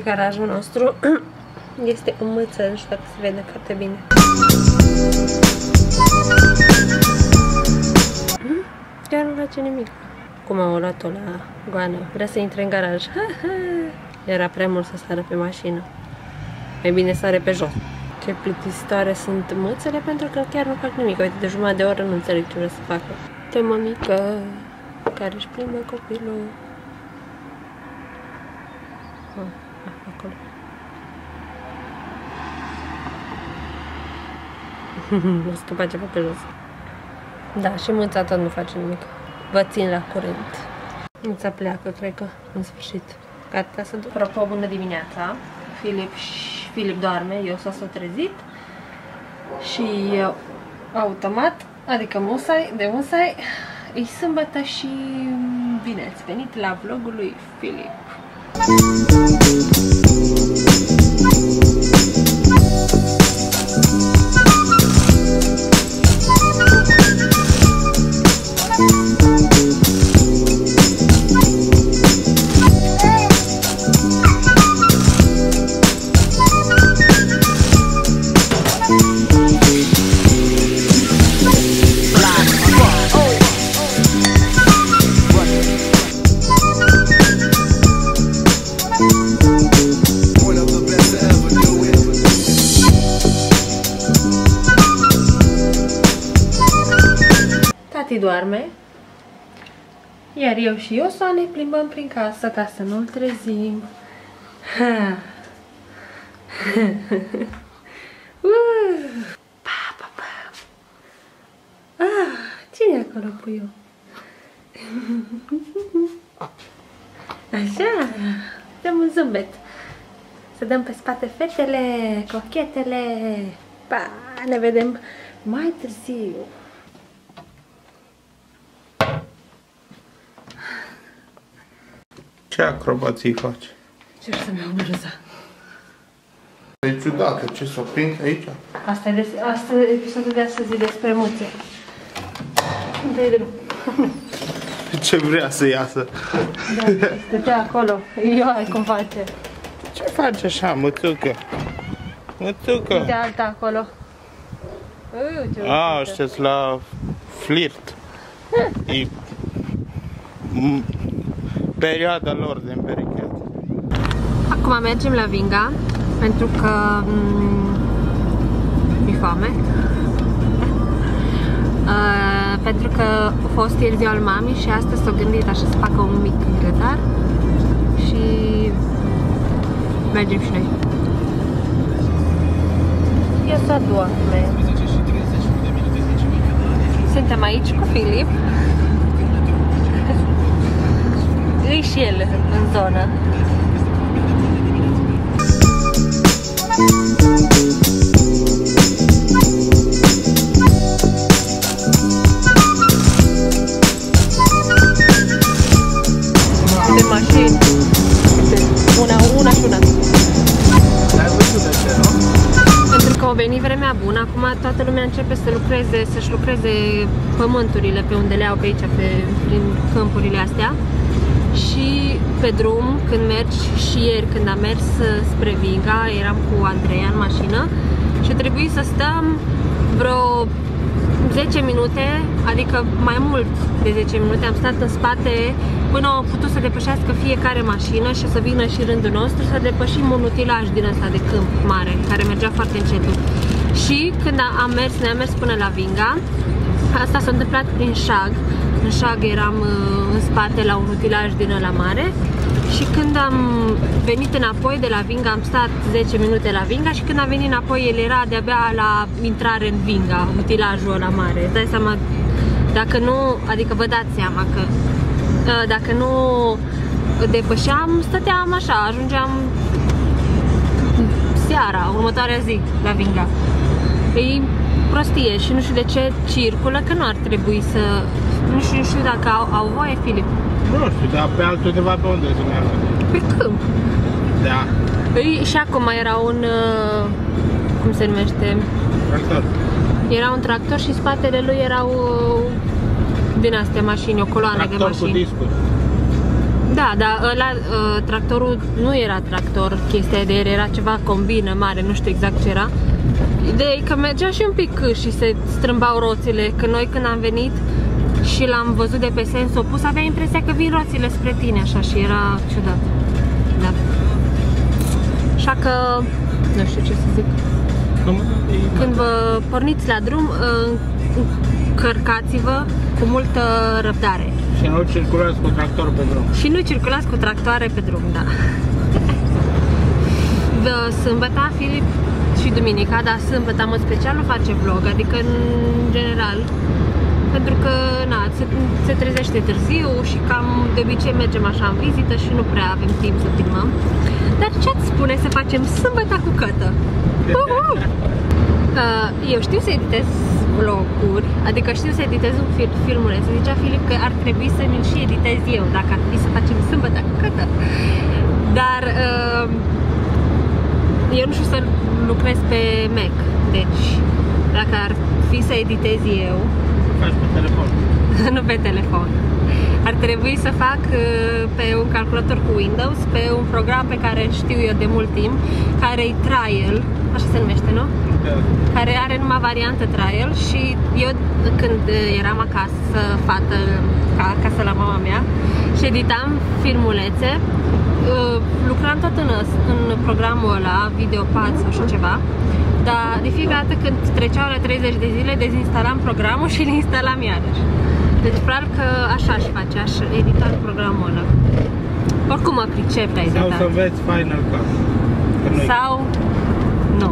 garajul nostru este o mâță, nu știu dacă se vede foarte bine. Chiar nu face nimic. Cum am luat-o la goană. Vrea să intre în garaj. Era prea mult să sară pe mașină. Mai bine sare pe jos. Ce plictisitoare sunt mâțele pentru că chiar nu fac nimic. Uite, de jumătate de oră nu înțeleg ce vrea să facă. Te mămică care își plimbă copilul. Acolo. Nu scăpa ceva pe jos. Da, și mâța tot nu face nimic. Vă țin la curent. Mâța pleacă, cred că, în sfârșit. Gata să duc. Apropo, bună dimineața. Filip doarme, eu s-o trezit. Și eu, automat, adică de musai, e sâmbătă și bine ați venit la vlogul lui Filip. Tati doarme, iar eu și Iosa ne plimbăm prin casă ca să nu-l trezim. Cine e acolo, puiu? Așa, dăm un zâmbet. Să dăm pe spate fetele, cochetele. Pa, ne vedem mai târziu. Ce acrobații faci? Ce să mi-au bluza? E ciudată, ce s-o prind aici? Asta e episodul de astăzi despre muțe. Dă-i drum. Ce vrea să iasă? Da, stătea acolo. Eu ai cum face. Ce faci așa, mătucă? Mătucă? Uite alta acolo. Ăștia-s la flirt. E perioada lor de împerecheat. Acum mergem la Vinga, pentru că mi-e foame. Pentru că a fost ieri ziua al mamei și astăzi s-a gândit așa să facă un mic grătar și mergem și noi. Eu să doarme. Suntem aici cu Filip. E și el în zonă. De mașini. Una și una. Pentru că a venit vremea bună, acum toată lumea începe să lucreze, să-și lucreze pământurile pe unde le au pe aici, prin câmpurile astea. Și pe drum, când mergi, și ieri când am mers spre Vinga, eram cu Andreea în mașină și a trebuit să stăm vreo 10 minute, adică mai mult de 10 minute, am stat în spate până au putut să depășească fiecare mașină și să vină și rândul nostru să depășim un utilaj din ăsta de câmp mare, care mergea foarte încetul. Și când ne-am mers până la Vinga, asta s-a întâmplat prin Șag. În Șag eram în spate la un utilaj din ăla mare și când am venit înapoi de la Vinga, am stat 10 minute la Vinga și când am venit înapoi, el era de-abia la intrare în Vinga, utilajul ăla mare. Îți dai seama, dacă nu, adică vă dați seama că dacă nu depășeam, stăteam așa, ajungeam seara, următoarea zi la Vinga. E prostie și nu știu de ce circulă, că nu ar trebui să... Nu știu dacă au voie, Filip. Nu știu, dar pe altundeva pe unde se meargă? Pe câmp. Da. Păi și acum era un... cum se numește? Tractor. Era un tractor și spatele lui erau din astea mașini, o coloană de mașini. Tractor cu discuri. Da, dar ăla, tractorul nu era tractor, chestia de el era ceva combină mare, nu știu exact ce era. Ideea e că mergea și un pic și se strâmbau roțile, că noi când am venit și l-am văzut de pe sens opus, avea impresia că vin roțile spre tine, așa, și era ciudat. Da. Așa că, nu știu ce să zic. Când vă porniți la drum, încărcați-vă cu multă răbdare. Și nu circulați cu tractor pe drum. Și nu circulați cu tractoare pe drum, da. De sâmbătă, Filip și duminica, dar sâmbătă, în mod special, nu face vlog, adică în general. Pentru că, na, se trezește târziu și cam de obicei mergem așa în vizită și nu prea avem timp să filmăm. Dar ce-ți spune să facem sâmbătă cu Cătă? Eu știu să editez vloguri, adică știu să editez un filmuleț. Zicea Filip că ar trebui să mi-l și editez eu, dacă ar fi să facem sâmbătă cu Cătă. Dar eu nu știu să lucrez pe Mac, deci dacă ar fi să editez eu, faci pe telefon. Nu pe telefon. Ar trebui să fac pe un calculator cu Windows, pe un program pe care îl știu eu de mult timp, care e Trial, așa se numește, nu? Da. Care are numai variantă Trial și eu când eram acasă, acasă la mama mea și editam filmulețe, lucram tot în programul ăla, Videopad sau așa ceva. Dar de fiecare dată când treceau la 30 de zile, dezinstalam programul și îl instalam iarăși. Deci probabil că așa aș face, aș edita programul ăla. Oricum mă pricep la editat. Sau să înveți Final Cut. Sau... nu.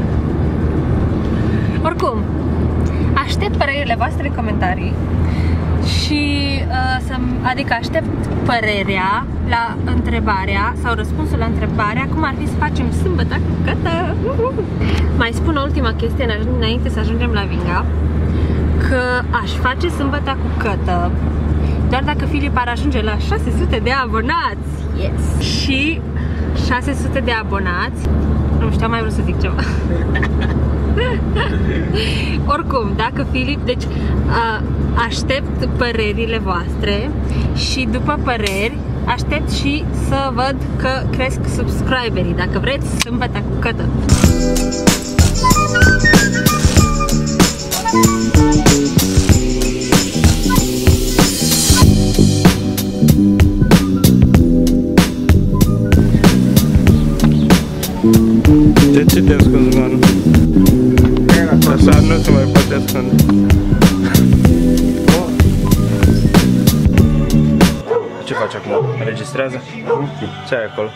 Oricum, aștept părerile voastre în comentarii. Și adică aștept părerea la întrebarea sau răspunsul la întrebarea cum ar fi să facem sâmbătă cu Cătă. Mai spun o ultima chestie înainte să ajungem la Vinga, că aș face sâmbătă cu Cătă doar dacă Filip ar ajunge la 600 de abonați. Yes. Și 600 de abonați, nu știu, am mai vrut să zic ceva. Oricum, dacă Filip, deci aștept părerile voastre și după păreri aștept și să văd că cresc subscriberii, dacă vreți, sâmbătă cu Cătă. De ce te ascunzi, manu? Așa nu se mai poate ascunde. Ce faci acum? Înregistrează? Ce ai acolo?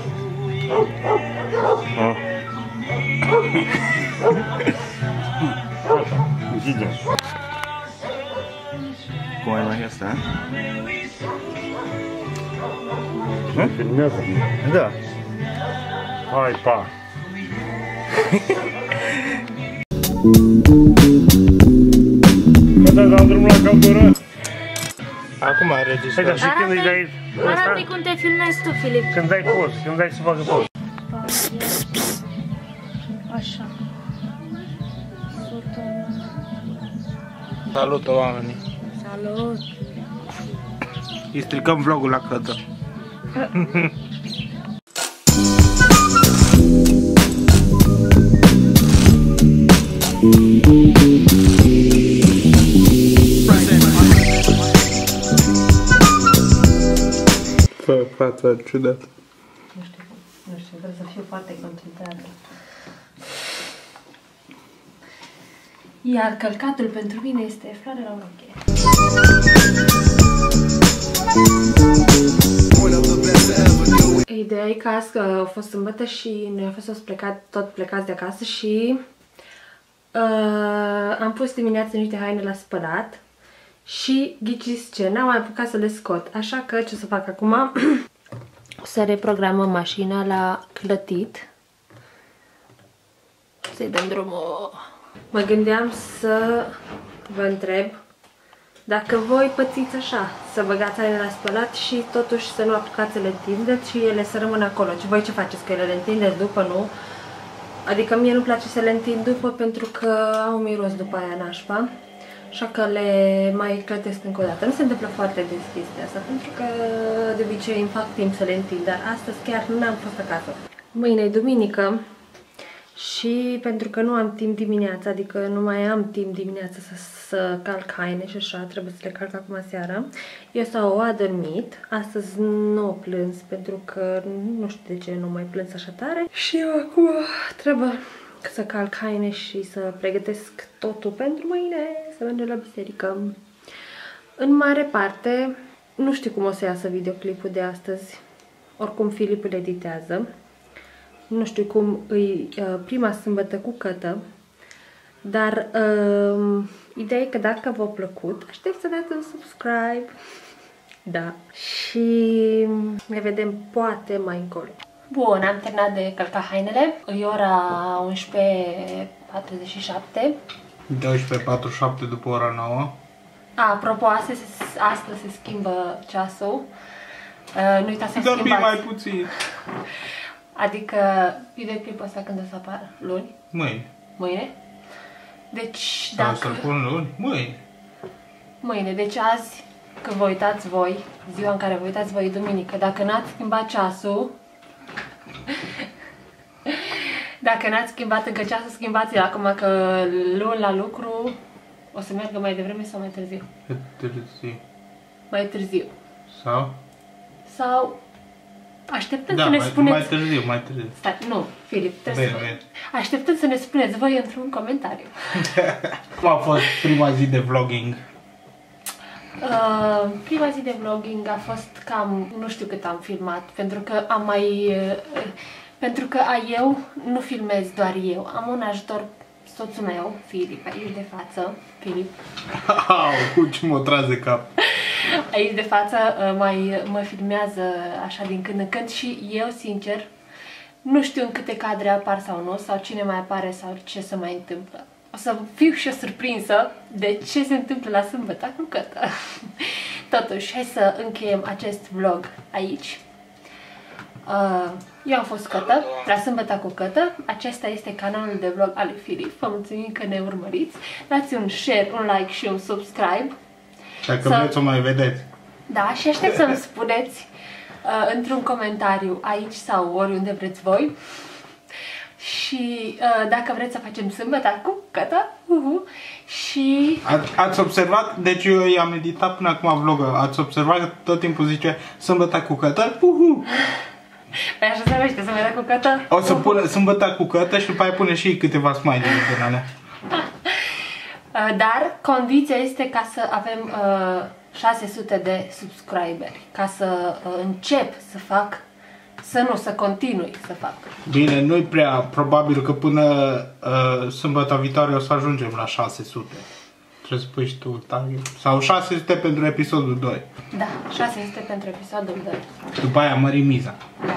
Cum ai mai asta? Filmează. Da. Hai, pa! Când dai drumul la căldură? Acum înregistrez. Hai, dar și când îi dai... Arată-i cum te filmezi tu, Filip. Când dai post, când dai să facă post. Așa. Salut, oamenii. Salut. Îi stricăm vlogul la Cătă. Fă fața ciudată. Nu știu, trebuie să fiu foarte concentrată. Iar călcatul pentru mine este floare la ureche. Ideea e că azi a fost sâmbătă și noi am fost tot plecați de acasă și am pus dimineața niște haine la spălat și ghiciți ce, n-am mai apucat să le scot, așa că ce o să fac acum? O să reprogramăm mașina la clătit. Să-i dăm drumul. Mă gândeam să vă întreb dacă voi pățiți așa, să băgați haine la spălat și totuși să nu apucați să le întindeți și ele să rămână acolo. Voi ce faceți? Că ele le întindeți după, nu? Adică mie nu-mi place să le întind după pentru că au miros după aia nașpa. Așa că le mai clătesc încă o dată. Nu se întâmplă foarte des chestia asta, pentru că de obicei îmi fac timp să le întind, dar astăzi chiar nu am fost acasă. Mâine e duminică și pentru că nu am timp dimineața, adică nu mai am timp dimineața să calc haine și așa, trebuie să le calc acum seara. Eu s-au adormit, astăzi nu o plâns pentru că nu știu de ce nu mai plâns așa tare. Și eu acum trebuie să calc haine și să pregătesc totul pentru mâine, să mergem la biserică. În mare parte, nu știu cum o să iasă videoclipul de astăzi. Oricum Filip îl editează. Nu știu cum îi prima sâmbătă cu Cătă. Dar ideea e că dacă v-a plăcut, aștept să dați un subscribe. Da. Și ne vedem poate mai încolo. Bun, am terminat de călcat hainele. E ora 11:47. 12:47 după ora 9. Apropo, astăzi se schimbă ceasul. Nu uitați să schimbați. Dormi mai puțin. Adică videoclipul ăsta când o să apară? Luni? Mâine. Mâine? Deci dacă... Să-l pun luni? Mâine. Mâine, deci azi, când vă uitați voi, ziua în care vă uitați voi e duminică, dacă n-ați schimbat ceasul, dacă n-ați schimbat încă ceasul, schimbați-l acum că luni la lucru o să meargă mai devreme sau mai târziu? Târziu. Mai târziu. Sau? Sau așteptăm da, să ne spuneți... mai târziu, mai târziu. Stai, nu, Filip, trebuie să... Așteptăm să ne spuneți voi într-un comentariu. Cum a fost prima zi de vlogging? Prima zi de vlogging a fost cam, nu știu cât am filmat, pentru că am mai... pentru că eu nu filmez doar eu, am un ajutor, soțul meu, Filip, aici de față, Filip. Au, ce mă tras de cap. Aici de față mă filmează așa din când în când și eu, sincer, nu știu în câte cadre apar sau nu, sau cine mai apare sau ce se mai întâmplă. O să fiu și eu surprinsă de ce se întâmplă la sâmbătă cu Cătă. Totuși, hai să încheiem acest vlog aici. Eu am fost Cătă, la sâmbătă cu Cătă. Acesta este canalul de vlog al lui Filip. Vă mulțumim că ne urmăriți. Dați un share, un like și un subscribe. Dacă vreți o mai vedeți. Da, și aștept să-mi spuneți într-un comentariu aici sau oriunde vreți voi. Și dacă vreți să facem sâmbătă cu Cătă. Și... Ați observat? Deci eu i-am editat până acum vlogul. Ați observat că tot timpul zice sâmbătă cu Cătă? Păi așa se numește, sâmbătă cu Cătă? O să pună sâmbătă cu Cătă și după aia pune și câteva smiley-uri din alea. Dar condiția este ca să avem 600 de subscriberi, ca să încep să fac, să continui să fac. Bine, nu-i prea probabil că până sâmbătă viitoare o să ajungem la 600. Trebuie să pui și tu target. Sau 600 pentru episodul 2. Da, 600 pentru episodul 2. După aia mărim miza. Da.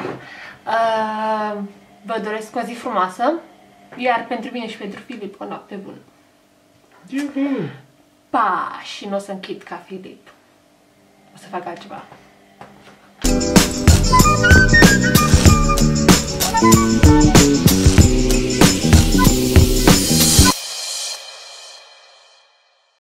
Vă doresc o zi frumoasă, iar pentru mine și pentru Filip o noapte bună. Pa! Și nu o să închid ca Filip. O să fac altceva.